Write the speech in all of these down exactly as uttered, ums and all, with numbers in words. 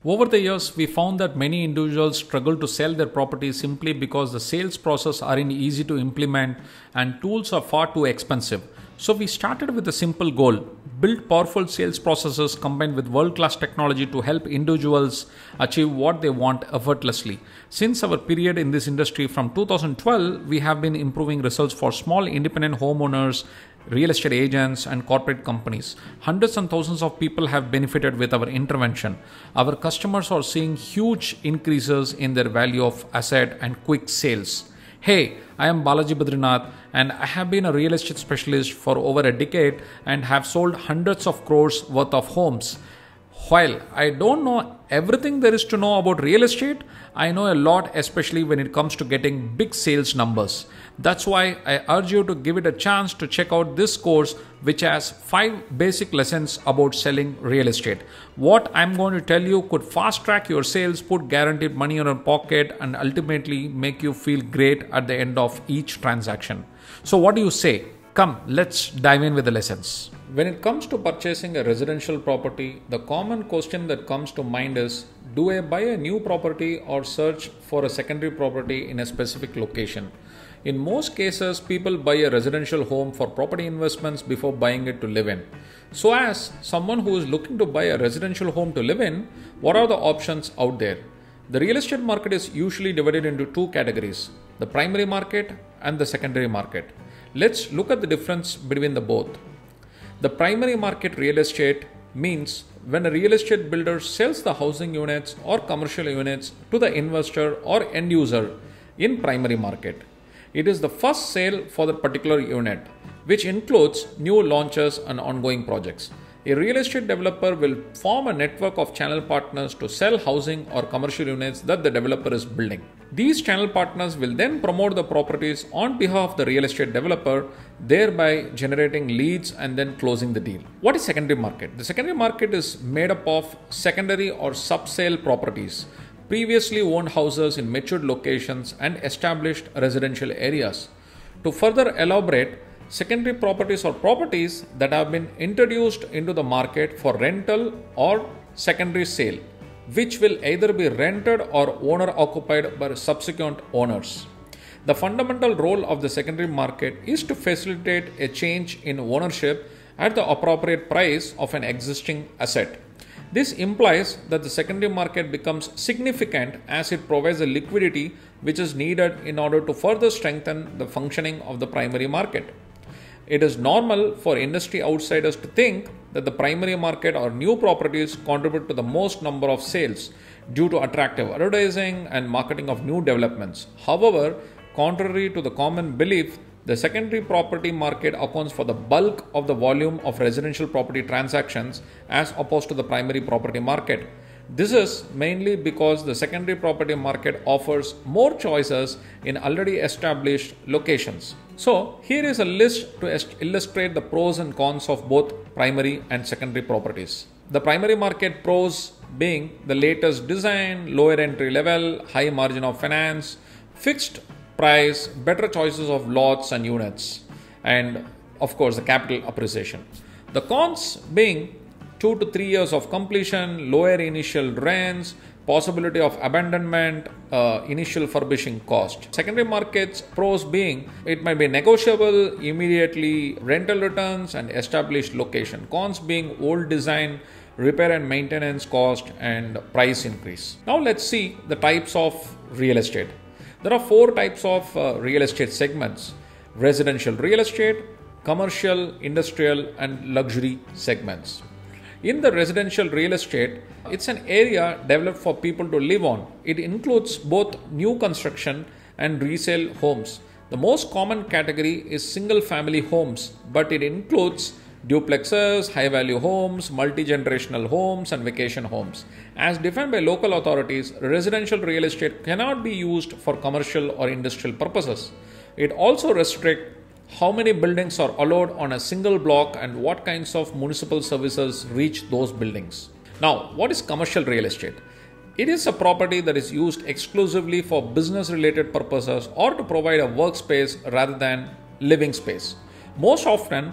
Over the years, we found that many individuals struggle to sell their property simply because the sales process aren't easy to implement and tools are far too expensive. So we started with a simple goal: build powerful sales processes combined with world-class technology to help individuals achieve what they want effortlessly. Since our period in this industry from two thousand twelve, we have been improving results for small independent homeowners, real estate agents, and corporate companies. Hundreds and thousands of people have benefited with our intervention. Our customers are seeing huge increases in their value of asset and quick sales. Hey, I am Balaji Badrinath and I have been a real estate specialist for over a decade and have sold hundreds of crores worth of homes. While I don't know everything there is to know about real estate, I know a lot, especially when it comes to getting big sales numbers. That's why I urge you to give it a chance to check out this course, which has five basic lessons about selling real estate. What I'm going to tell you could fast track your sales, put guaranteed money in your pocket, and ultimately make you feel great at the end of each transaction. So what do you say? Come, let's dive in with the lessons. When it comes to purchasing a residential property, the common question that comes to mind is, do I buy a new property or search for a secondary property in a specific location? In most cases, people buy a residential home for property investments before buying it to live in. So as someone who is looking to buy a residential home to live in, what are the options out there? The real estate market is usually divided into two categories: the primary market and the secondary market. Let's look at the difference between the both. The primary market real estate means when a real estate builder sells the housing units or commercial units to the investor or end user in primary market. It is the first sale for the particular unit, which includes new launches and ongoing projects. A real estate developer will form a network of channel partners to sell housing or commercial units that the developer is building. These channel partners will then promote the properties on behalf of the real estate developer, thereby generating leads and then closing the deal. What is secondary market? The secondary market is made up of secondary or sub-sale properties, previously owned houses in matured locations and established residential areas. To further elaborate, secondary properties are properties that have been introduced into the market for rental or secondary sale, which will either be rented or owner occupied by subsequent owners. The fundamental role of the secondary market is to facilitate a change in ownership at the appropriate price of an existing asset. This implies that the secondary market becomes significant as it provides the liquidity which is needed in order to further strengthen the functioning of the primary market. It is normal for industry outsiders to think that the primary market or new properties contribute to the most number of sales due to attractive advertising and marketing of new developments. However, contrary to the common belief, the secondary property market accounts for the bulk of the volume of residential property transactions as opposed to the primary property market. This is mainly because the secondary property market offers more choices in already established locations. So, here is a list to illustrate the pros and cons of both primary and secondary properties. The primary market pros being the latest design, lower entry level, high margin of finance, fixed price, better choices of lots and units, and of course the capital appreciation. The cons being two to three years of completion, lower initial rents, possibility of abandonment, uh, initial furbishing cost. Secondary markets pros being it might be negotiable, immediately rental returns and established location. Cons being old design, repair and maintenance cost and price increase. Now let's see the types of real estate. There are four types of uh, real estate segments: residential real estate, commercial, industrial and luxury segments. In the residential real estate, it's an area developed for people to live on. It includes both new construction and resale homes. The most common category is single family homes, but it includes duplexes, high value homes, multi-generational homes and vacation homes. As defined by local authorities, residential real estate cannot be used for commercial or industrial purposes. It also restricts how many buildings are allowed on a single block and what kinds of municipal services reach those buildings. Now, what is commercial real estate? It is a property that is used exclusively for business related purposes or to provide a workspace rather than living space. Most often,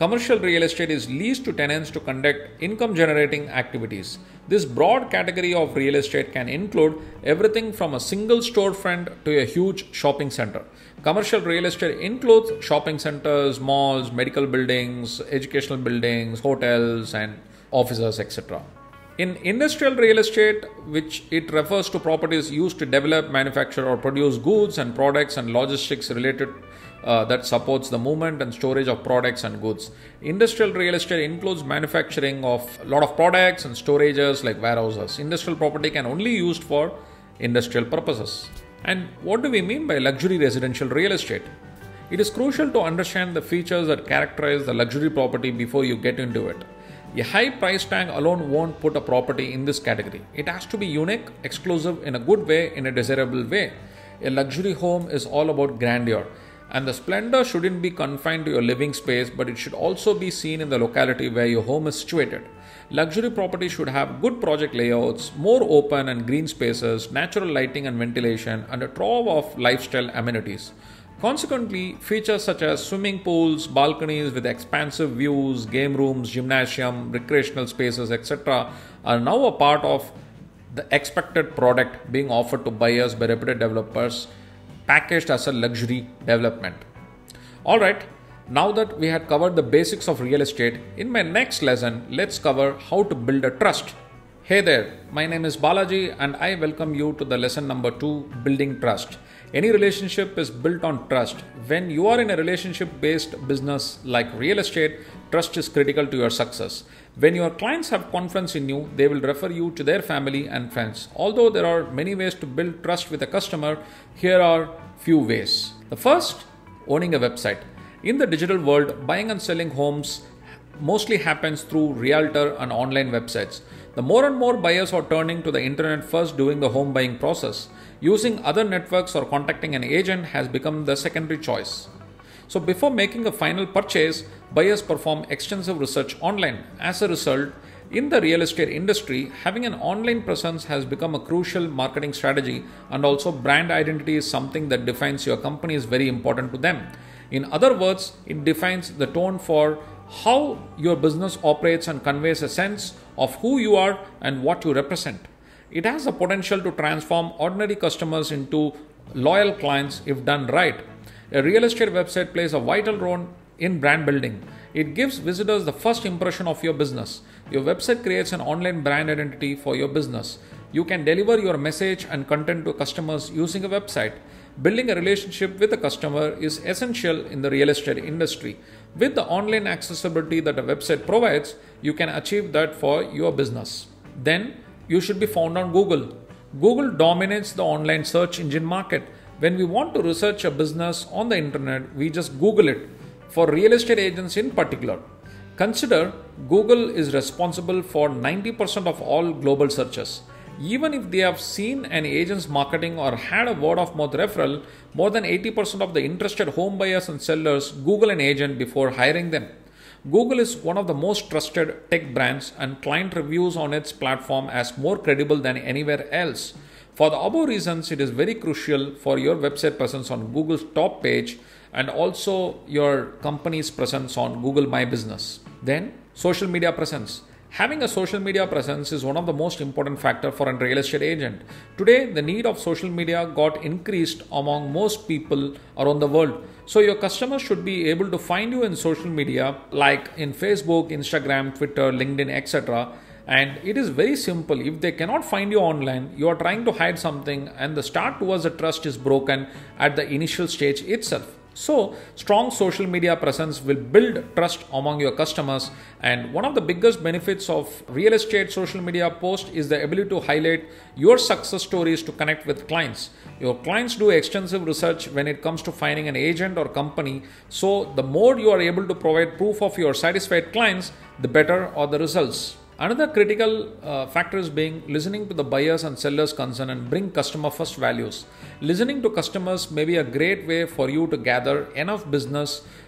Commercial real estate is leased to tenants to conduct income generating activities. This broad category of real estate can include everything from a single storefront to a huge shopping center. Commercial real estate includes shopping centers, malls, medical buildings, educational buildings, hotels, and offices, et cetera. In industrial real estate, which it refers to properties used to develop, manufacture, or produce goods and products and logistics related uh, that supports the movement and storage of products and goods. Industrial real estate includes manufacturing of a lot of products and storages like warehouses. Industrial property can only be used for industrial purposes. And what do we mean by luxury residential real estate? It is crucial to understand the features that characterize the luxury property before you get into it. A high price tag alone won't put a property in this category. It has to be unique, exclusive in a good way, in a desirable way. A luxury home is all about grandeur, and the splendor shouldn't be confined to your living space, but it should also be seen in the locality where your home is situated. Luxury property should have good project layouts, more open and green spaces, natural lighting and ventilation, and a trove of lifestyle amenities. Consequently, features such as swimming pools, balconies with expansive views, game rooms, gymnasium, recreational spaces, et cetera are now a part of the expected product being offered to buyers by reputed developers, packaged as a luxury development. Alright, now that we had covered the basics of real estate, in my next lesson, let's cover how to build a trust. Hey there, my name is Balaji and I welcome you to the lesson number two, Building Trust. Any relationship is built on trust. When you are in a relationship-based business like real estate, trust is critical to your success. When your clients have confidence in you, they will refer you to their family and friends. Although there are many ways to build trust with a customer, here are few ways. The first, owning a website. In the digital world, buying and selling homes mostly happens through realtor and online websites. The more and more buyers are turning to the internet first during the home buying process. Using other networks or contacting an agent has become the secondary choice. So before making a final purchase, buyers perform extensive research online. As a result, in the real estate industry, having an online presence has become a crucial marketing strategy, and also brand identity is something that defines your company is very important to them. In other words, it defines the tone for how your business operates and conveys a sense of who you are and what you represent. It has the potential to transform ordinary customers into loyal clients if done right. A real estate website plays a vital role in brand building. It gives visitors the first impression of your business. Your website creates an online brand identity for your business. You can deliver your message and content to customers using a website. Building a relationship with a customer is essential in the real estate industry. With the online accessibility that a website provides, you can achieve that for your business. Then, you should be found on Google. Google dominates the online search engine market. When we want to research a business on the internet, we just Google it. For real estate agents in particular, consider Google is responsible for ninety percent of all global searches. Even if they have seen an agent's marketing or had a word of mouth referral, more than eighty percent of the interested home buyers and sellers Google an agent before hiring them. Google is one of the most trusted tech brands, and client reviews on its platform as more credible than anywhere else. For the above reasons, it is very crucial for your website presence on Google's top page and also your company's presence on Google My Business. Then, social media presence. Having a social media presence is one of the most important factors for a real estate agent. Today, the need of social media got increased among most people around the world. So your customers should be able to find you in social media like in Facebook, Instagram, Twitter, LinkedIn, et cetera. And it is very simple. If they cannot find you online, you are trying to hide something, and the start towards the trust is broken at the initial stage itself. So, strong social media presence will build trust among your customers, and one of the biggest benefits of real estate social media post is the ability to highlight your success stories to connect with clients. Your clients do extensive research when it comes to finding an agent or company, so the more you are able to provide proof of your satisfied clients, the better are the results. Another critical uh, factor is being listening to the buyers and sellers' concern and bring customer first values. Listening to customers may be a great way for you to gather enough business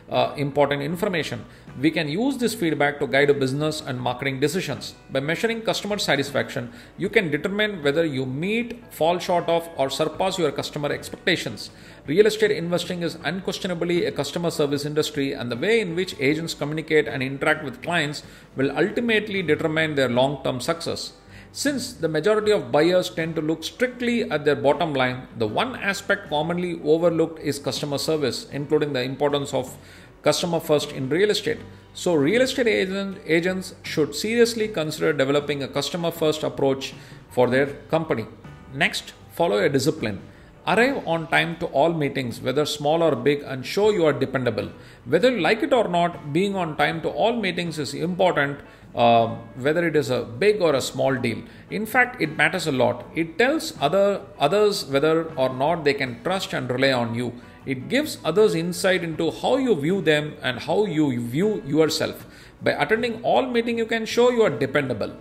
uh, important information. We can use this feedback to guide a business and marketing decisions. By measuring customer satisfaction, you can determine whether you meet, fall short of, or surpass your customer expectations. Real estate investing is unquestionably a customer service industry, and the way in which agents communicate and interact with clients will ultimately determine their long-term success. Since the majority of buyers tend to look strictly at their bottom line, the one aspect commonly overlooked is customer service, including the importance of customer first in real estate. So real estate agent, agents should seriously consider developing a customer first approach for their company. Next, follow a discipline. Arrive on time to all meetings, whether small or big, and show you are dependable. Whether you like it or not, being on time to all meetings is important, uh, whether it is a big or a small deal. In fact, it matters a lot. It tells other others whether or not they can trust and rely on you. It gives others insight into how you view them and how you view yourself. By attending all meetings, you can show you are dependable.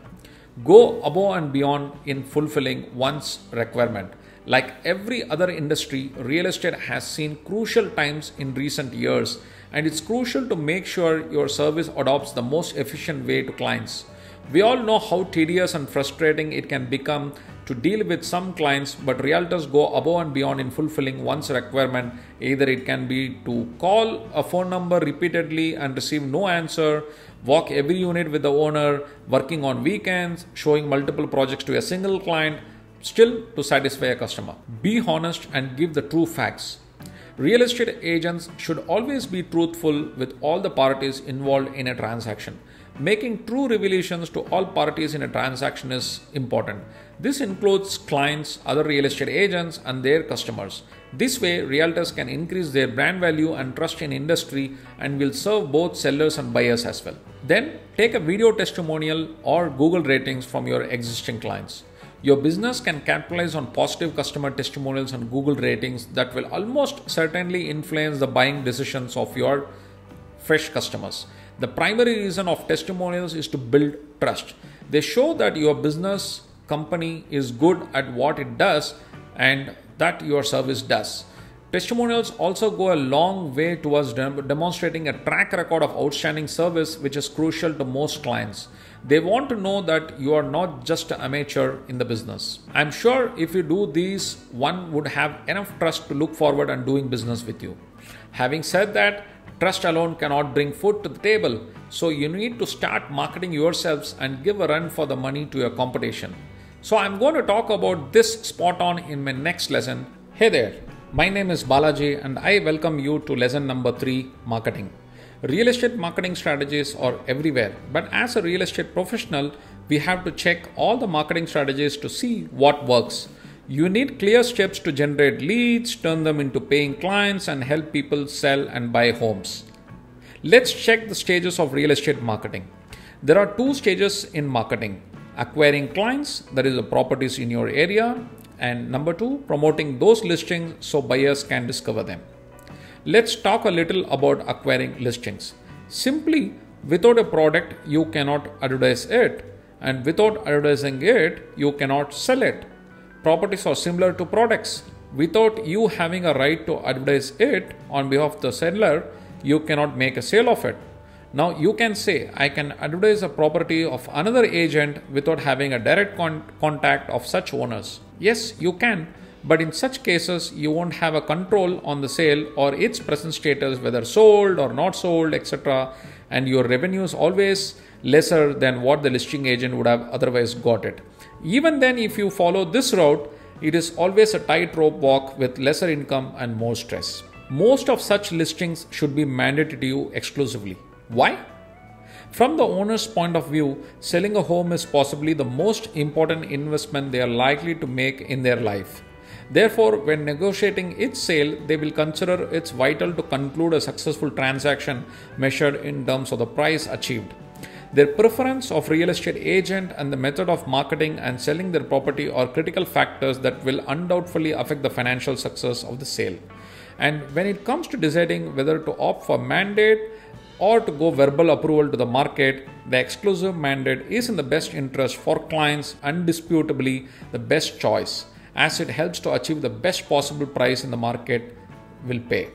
Go above and beyond in fulfilling one's requirement. Like every other industry, real estate has seen crucial times in recent years, and it's crucial to make sure your service adopts the most efficient way to clients. We all know how tedious and frustrating it can become to deal with some clients, but realtors go above and beyond in fulfilling one's requirement. Either it can be to call a phone number repeatedly and receive no answer, walk every unit with the owner, working on weekends, showing multiple projects to a single client, still to satisfy a customer. Be honest and give the true facts. Real estate agents should always be truthful with all the parties involved in a transaction. Making true revelations to all parties in a transaction is important. This includes clients, other real estate agents, and their customers. This way, realtors can increase their brand value and trust in industry and will serve both sellers and buyers as well. Then, take a video testimonial or Google ratings from your existing clients. Your business can capitalize on positive customer testimonials and Google ratings that will almost certainly influence the buying decisions of your fresh customers. The primary reason of testimonials is to build trust. They show that your business company is good at what it does and that your service does. Testimonials also go a long way towards dem- demonstrating a track record of outstanding service, which is crucial to most clients. They want to know that you are not just an amateur in the business. I'm sure if you do these, one would have enough trust to look forward and doing business with you. Having said that, trust alone cannot bring food to the table, so you need to start marketing yourselves and give a run for the money to your competition. So I'm going to talk about this spot on in my next lesson. Hey there, my name is Balaji and I welcome you to lesson number three, marketing. Real estate marketing strategies are everywhere, but as a real estate professional, we have to check all the marketing strategies to see what works. You need clear steps to generate leads, turn them into paying clients, and help people sell and buy homes. Let's check the stages of real estate marketing. There are two stages in marketing: acquiring clients, that is the properties in your area, and number two, promoting those listings so buyers can discover them. Let's talk a little about acquiring listings. Simply, without a product, you cannot advertise it, and without advertising it, you cannot sell it. Properties are similar to products. Without you having a right to advertise it on behalf of the seller, you cannot make a sale of it. Now you can say, I can advertise a property of another agent without having a direct con- contact of such owners. Yes, you can, but in such cases, you won't have a control on the sale or its present status, whether sold or not sold, et cetera. And your revenue is always lesser than what the listing agent would have otherwise got it. Even then, if you follow this route, it is always a tightrope walk with lesser income and more stress. Most of such listings should be mandated to you exclusively. Why? From the owner's point of view, selling a home is possibly the most important investment they are likely to make in their life. Therefore, when negotiating its sale, they will consider it's vital to conclude a successful transaction measured in terms of the price achieved. Their preference of real estate agent and the method of marketing and selling their property are critical factors that will undoubtedly affect the financial success of the sale. And when it comes to deciding whether to opt for mandate or to go verbal approval to the market, the exclusive mandate is in the best interest for clients, indisputably the best choice, as it helps to achieve the best possible price in the market will pay.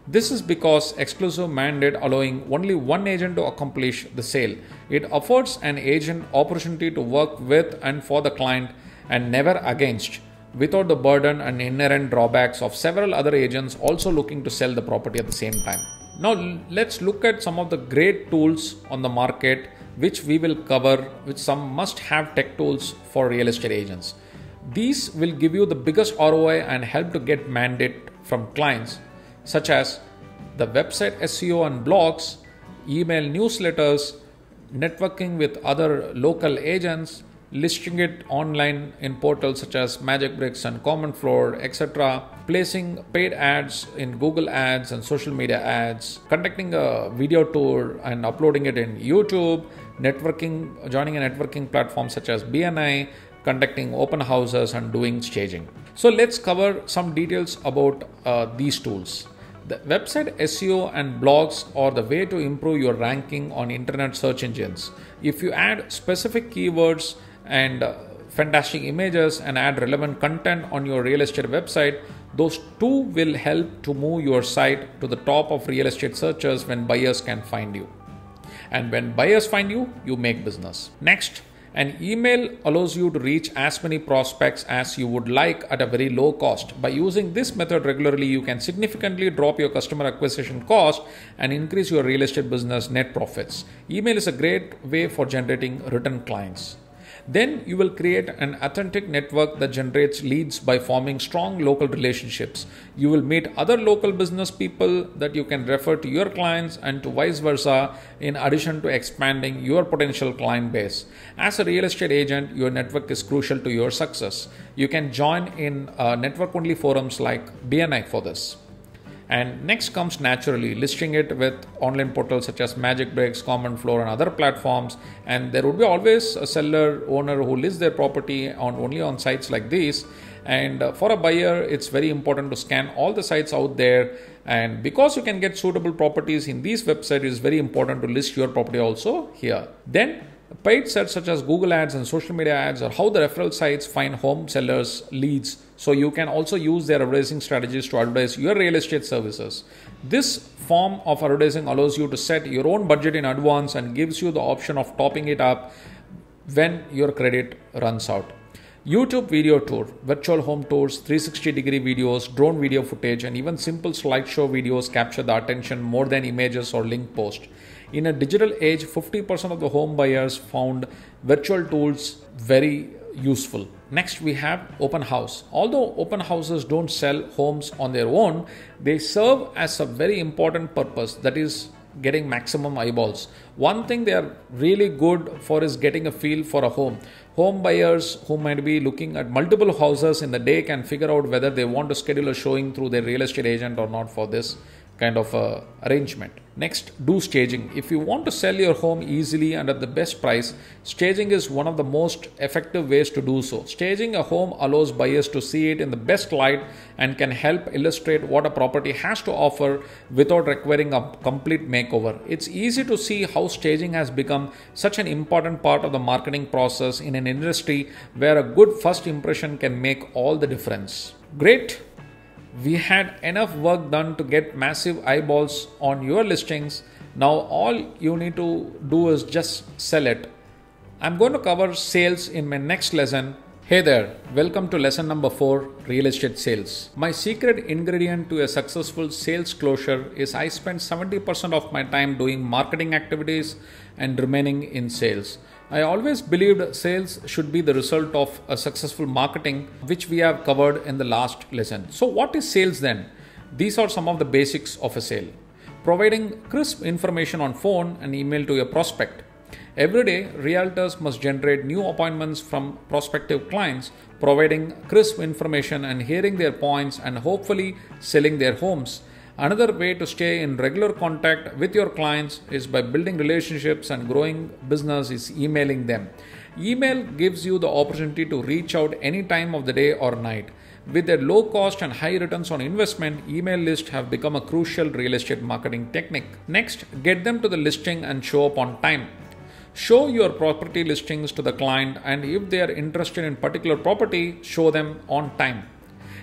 This is because exclusive mandate allowing only one agent to accomplish the sale. It affords an agent opportunity to work with and for the client and never against, without the burden and inherent drawbacks of several other agents also looking to sell the property at the same time. Now let's look at some of the great tools on the market which we will cover, which some must have tech tools for real estate agents. These will give you the biggest R O I and help to get mandate from clients, such as the website S E O and blogs, email newsletters, networking with other local agents, listing it online in portals such as MagicBricks and Common Floor, et cetera, placing paid ads in Google Ads and social media ads, conducting a video tour and uploading it in YouTube, networking, joining a networking platform such as B N I, conducting open houses and doing staging. So let's cover some details about uh, these tools. The website S E O and blogs are the way to improve your ranking on internet search engines. If you add specific keywords and uh, fantastic images and add relevant content on your real estate website, those two will help to move your site to the top of real estate searches when buyers can find you. And when buyers find you, you make business. Next, an email allows you to reach as many prospects as you would like at a very low cost. By using this method regularly, you can significantly drop your customer acquisition cost and increase your real estate business net profits. Email is a great way for generating return clients. Then you will create an authentic network that generates leads by forming strong local relationships. You will meet other local business people that you can refer to your clients and to vice versa, in addition to expanding your potential client base. As a real estate agent, your network is crucial to your success. You can join in uh, network-only forums like B N I for this. And next comes naturally listing it with online portals such as MagicBricks, Common Floor and other platforms. And there would be always a seller owner who lists their property on only on sites like these. And uh, for a buyer, it's very important to scan all the sites out there. And because you can get suitable properties in these websites, it's very important to list your property also here. Then paid search such as Google Ads and social media ads are how the referral sites find home sellers leads. So you can also use their advertising strategies to advertise your real estate services. This form of advertising allows you to set your own budget in advance and gives you the option of topping it up when your credit runs out. YouTube video tour, virtual home tours, three sixty degree videos, drone video footage, and even simple slideshow videos capture the attention more than images or link posts. In a digital age, fifty percent of the home buyers found virtual tools very useful. Next, we have open house. Although open houses don't sell homes on their own, they serve as a very important purpose, that is getting maximum eyeballs. One thing they are really good for is getting a feel for a home. Home buyers who might be looking at multiple houses in the day can figure out whether they want to schedule a showing through their real estate agent or not for this kind of uh, arrangement. Next, do staging. If you want to sell your home easily and at the best price, staging is one of the most effective ways to do so. Staging a home allows buyers to see it in the best light and can help illustrate what a property has to offer without requiring a complete makeover. It's easy to see how staging has become such an important part of the marketing process in an industry where a good first impression can make all the difference. Great! We had enough work done to get massive eyeballs on your listings. Now all you need to do is just sell it. I'm going to cover sales in my next lesson. Hey there, welcome to lesson number four, real estate sales. My secret ingredient to a successful sales closure is I spend seventy percent of my time doing marketing activities and remaining in sales. I always believed sales should be the result of a successful marketing, which we have covered in the last lesson. So what is sales then? These are some of the basics of a sale. Providing crisp information on phone and email to a prospect. Every day, realtors must generate new appointments from prospective clients, providing crisp information and hearing their points and hopefully selling their homes. Another way to stay in regular contact with your clients is by building relationships and growing business is emailing them. Email gives you the opportunity to reach out any time of the day or night. With their low cost and high returns on investment, email lists have become a crucial real estate marketing technique. Next, get them to the listing and show up on time. Show your property listings to the client, and if they are interested in particular property, show them on time.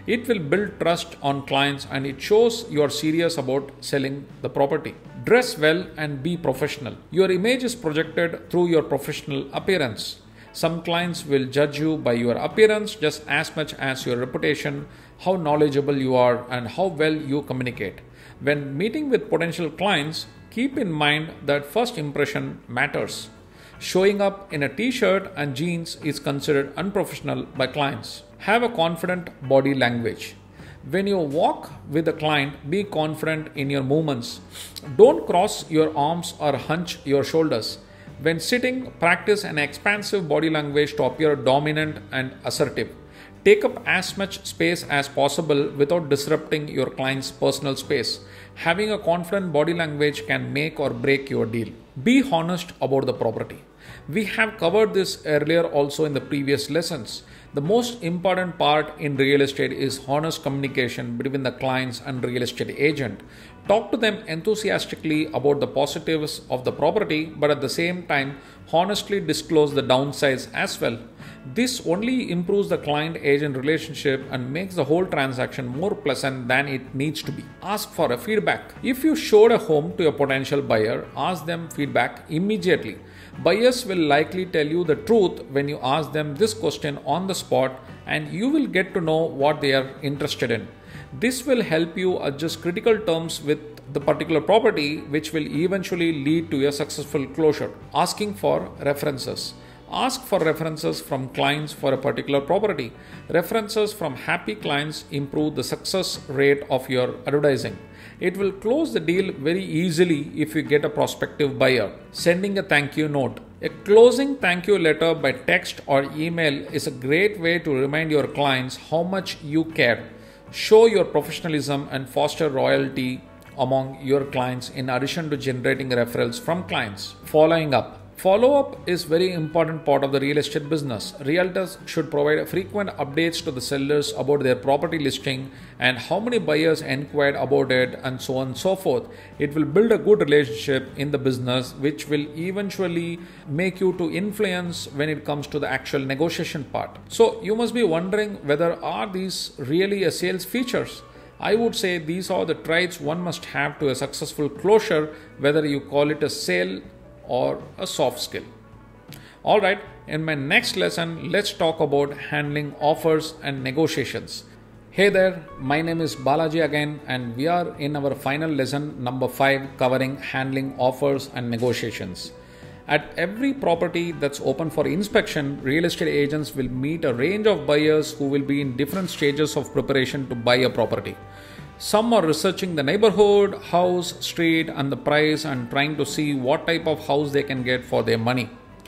It will build trust on clients and it shows you are serious about selling the property. Dress well and be professional. Your image is projected through your professional appearance. Some clients will judge you by your appearance just as much as your reputation, how knowledgeable you are, and how well you communicate. When meeting with potential clients, keep in mind that first impression matters. Showing up in a t-shirt and jeans is considered unprofessional by clients. Have a confident body language. When you walk with a client, be confident in your movements. Don't cross your arms or hunch your shoulders. When sitting, practice an expansive body language to appear dominant and assertive. Take up as much space as possible without disrupting your client's personal space. Having a confident body language can make or break your deal. Be honest about the property. We have covered this earlier also in the previous lessons. The most important part in real estate is honest communication between the clients and real estate agent. Talk to them enthusiastically about the positives of the property, but at the same time, honestly disclose the downsides as well. This only improves the client-agent relationship and makes the whole transaction more pleasant than it needs to be. Ask for a feedback. If you showed a home to a potential buyer, ask them feedback immediately. Buyers will likely tell you the truth when you ask them this question on the spot, and you will get to know what they are interested in. This will help you adjust critical terms with the particular property, which will eventually lead to a successful closure. Asking for references. Ask for references from clients for a particular property. References from happy clients improve the success rate of your advertising. It will close the deal very easily if you get a prospective buyer. Sending a thank you note. A closing thank you letter by text or email is a great way to remind your clients how much you care. Show your professionalism and foster loyalty among your clients in addition to generating referrals from clients. Following up. Follow-up is very important part of the real estate business. Realtors should provide frequent updates to the sellers about their property listing and how many buyers inquired about it and so on and so forth. It will build a good relationship in the business, which will eventually make you to influence when it comes to the actual negotiation part. So you must be wondering whether are these really a sales features? I would say these are the traits one must have to a successful closure, whether you call it a sale or a soft skill. Alright, in my next lesson, let's talk about handling offers and negotiations. Hey there, my name is Balaji again, and we are in our final lesson number five covering handling offers and negotiations. At every property that's open for inspection, real estate agents will meet a range of buyers who will be in different stages of preparation to buy a property. Some are researching the neighborhood, house, street, and the price and trying to see what type of house they can get for their money.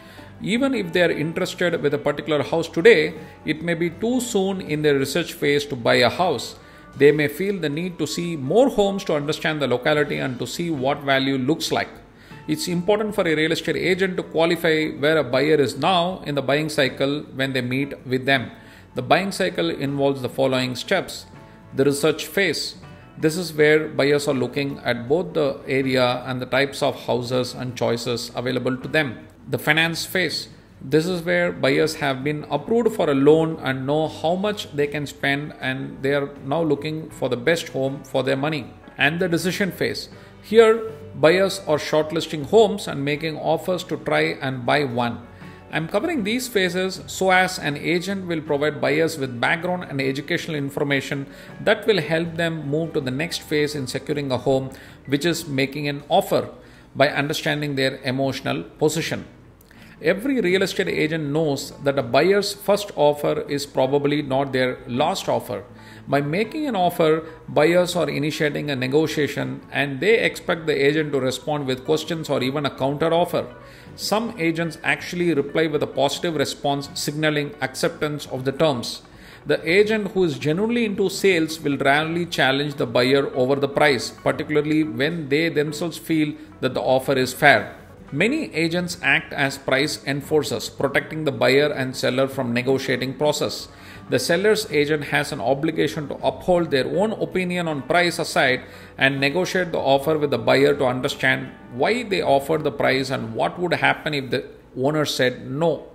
Even if they are interested with a particular house today, it may be too soon in their research phase to buy a house. They may feel the need to see more homes to understand the locality and to see what value looks like. It's important for a real estate agent to qualify where a buyer is now in the buying cycle when they meet with them. The buying cycle involves the following steps. The research phase. This is where buyers are looking at both the area and the types of houses and choices available to them. The finance phase. This is where buyers have been approved for a loan and know how much they can spend, and they are now looking for the best home for their money. And the decision phase. Here, buyers are shortlisting homes and making offers to try and buy one. I'm covering these phases so as an agent will provide buyers with background and educational information that will help them move to the next phase in securing a home, which is making an offer, by understanding their emotional position. Every real estate agent knows that a buyer's first offer is probably not their last offer. By making an offer, buyers are initiating a negotiation and they expect the agent to respond with questions or even a counter offer. Some agents actually reply with a positive response signaling acceptance of the terms. The agent who is genuinely into sales will rarely challenge the buyer over the price, particularly when they themselves feel that the offer is fair. Many agents act as price enforcers, protecting the buyer and seller from negotiating process. The seller's agent has an obligation to uphold their own opinion on price aside and negotiate the offer with the buyer to understand why they offered the price and what would happen if the owner said no.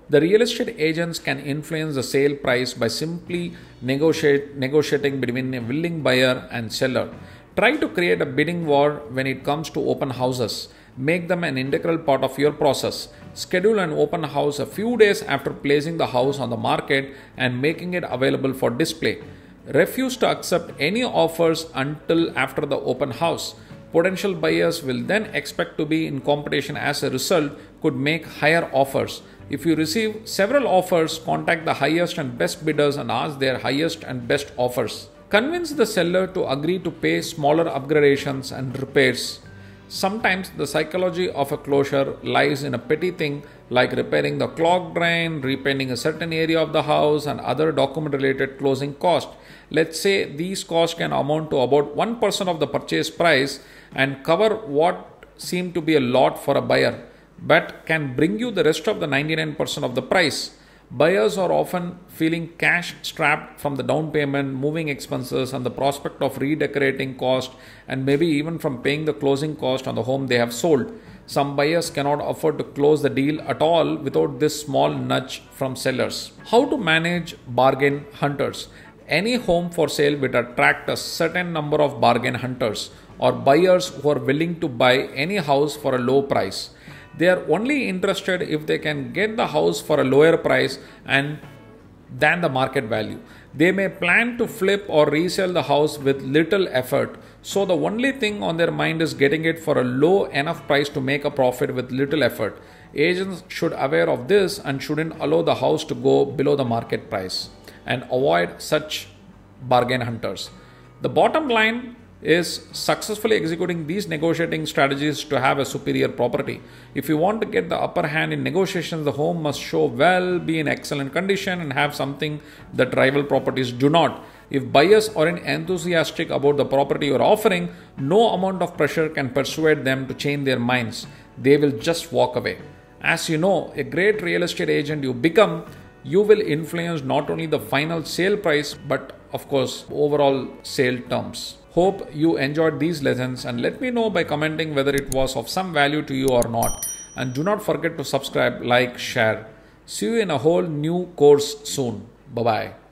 The real estate agents can influence the sale price by simply negotiate, negotiating between a willing buyer and seller. Try to create a bidding war when it comes to open houses. Make them an integral part of your process. Schedule an open house a few days after placing the house on the market and making it available for display. Refuse to accept any offers until after the open house. Potential buyers will then expect to be in competition, as a result could make higher offers. If you receive several offers, contact the highest and best bidders and ask their highest and best offers. Convince the seller to agree to pay smaller upgradations and repairs. Sometimes the psychology of a closure lies in a petty thing like repairing the clogged drain, repainting a certain area of the house, and other document related closing costs. Let's say these costs can amount to about one percent of the purchase price and cover what seem to be a lot for a buyer, but can bring you the rest of the ninety-nine percent of the price. Buyers are often feeling cash strapped from the down payment, moving expenses, and the prospect of redecorating cost, and maybe even from paying the closing cost on the home they have sold. Some buyers cannot afford to close the deal at all without this small nudge from sellers. How to manage bargain hunters? Any home for sale will attract a certain number of bargain hunters, or buyers who are willing to buy any house for a low price. They are only interested if they can get the house for a lower price and than the market value. They may plan to flip or resell the house with little effort, so the only thing on their mind is getting it for a low enough price to make a profit with little effort. Agents should be aware of this and shouldn't allow the house to go below the market price and avoid such bargain hunters. The bottom line is successfully executing these negotiating strategies to have a superior property. If you want to get the upper hand in negotiations, the home must show well, be in excellent condition, and have something that rival properties do not. If buyers aren't enthusiastic about the property you are offering, no amount of pressure can persuade them to change their minds. They will just walk away. As you know, a great real estate agent you become, you will influence not only the final sale price, but of course, overall sale terms. Hope you enjoyed these lessons, and let me know by commenting whether it was of some value to you or not. And do not forget to subscribe, like, share. See you in a whole new course soon. Bye bye.